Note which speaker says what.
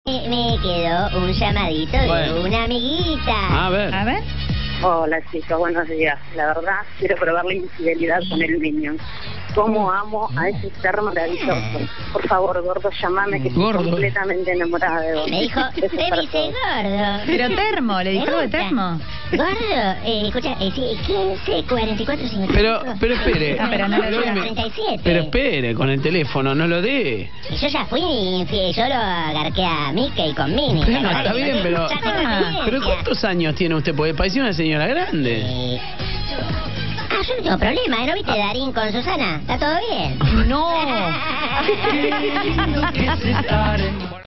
Speaker 1: Me quedó un llamadito de una amiguita.
Speaker 2: A ver.
Speaker 3: A ver.
Speaker 4: Hola chicos, buenos días. La verdad, quiero probar la infidelidad con el Minion. ¿Cómo amo a ese ser maravilloso? Por favor, gordo, llamame, que estoy completamente enamorada de vos.
Speaker 1: Me dijo, te dice gordo.
Speaker 3: Pero termo, le dijo de termo.
Speaker 1: Gordo, escucha, sí, 15, 44, 55.
Speaker 2: Pero espere.
Speaker 3: Ah, pero no lo
Speaker 2: pero,
Speaker 3: diga.
Speaker 1: 37.
Speaker 2: pero espere con el teléfono, no lo dé.
Speaker 1: Y yo ya fui infiel, yo lo agarqué a Mickey con Minnie.
Speaker 2: Bueno, está bien, pero...
Speaker 1: Ya tengo experiencia.
Speaker 2: ¿Pero cuántos años tiene usted? Porque parece una señora grande.
Speaker 1: Yo no tengo problema, ¿no viste Darín con Susana? ¿Está todo bien?
Speaker 3: No.